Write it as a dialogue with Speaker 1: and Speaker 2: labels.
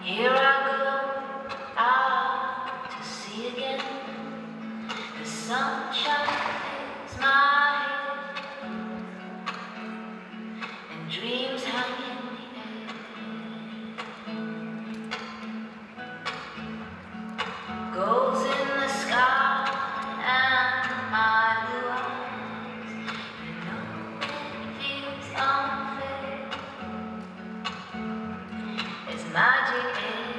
Speaker 1: Here I go out to sea again. The sunshine fills my head, and dreams hang in the air. Goals in the sky and my blue eyes. You know it feels unfair. There's magic in